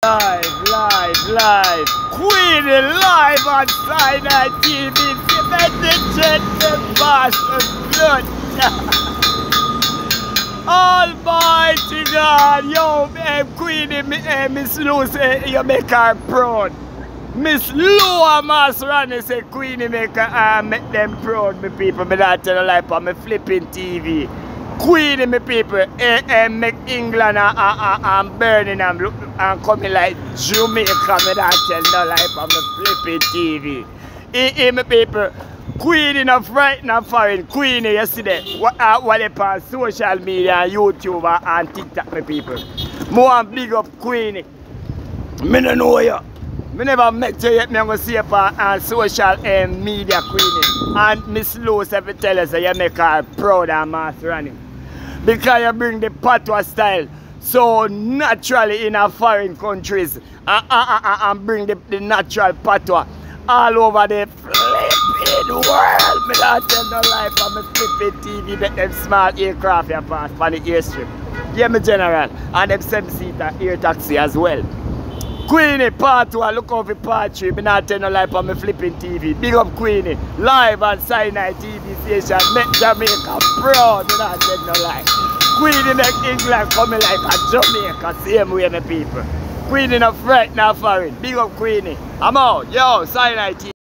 Live. Queenie live on Sinai TV. The bastard blood. Almighty God. Yo, Queenie, Miss Lou say you make her proud. Miss Lou must run and say Queenie make them proud, me people. Me not tell a lie on me flipping TV. Queenie, me people, make England and Birmingham and coming like Jamaica, me not tell no lie on me flipping TV. Me people, Queenie not frightened and foreign. Queenie yesterday, what they on social media and YouTube and TikTok, me people. More big up Queenie. Me no know you. Me never met you yet, me going to see you on social media, Queenie. And Miss Lou said to tell us that you make her proud and master running. Because you bring the patois style so naturally in our foreign countries and bring the natural patois all over the flipping world. Me not tell no lie for me flipping TV, make them small aircraft you pass for the airstrip. Yeah, me general. And them 7-seater air taxi as well. Queenie, part 2, look out for part 3. Me not tell no lie for me flipping TV. Big up Queenie, live on Sinai TV station. Make Jamaica proud. Me not tell no lie. Queenie make England coming like a Jamaica. Same way, my people. Queenie not frightened, not foreign. Big up Queenie. I'm out. Yo, Sinai TV.